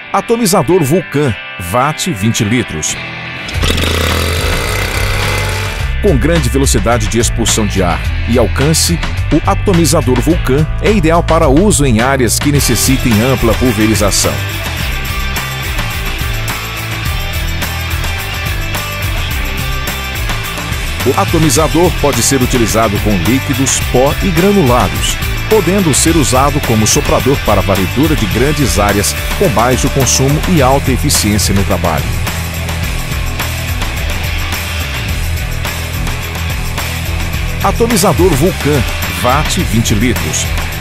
Atomizador Vulcan, watt 20 litros. Com grande velocidade de expulsão de ar e alcance, o atomizador Vulcan é ideal para uso em áreas que necessitem ampla pulverização. O atomizador pode ser utilizado com líquidos, pó e granulados, podendo ser usado como soprador para varredura de grandes áreas com baixo consumo e alta eficiência no trabalho. Atomizador Vulcan, watt 20 litros.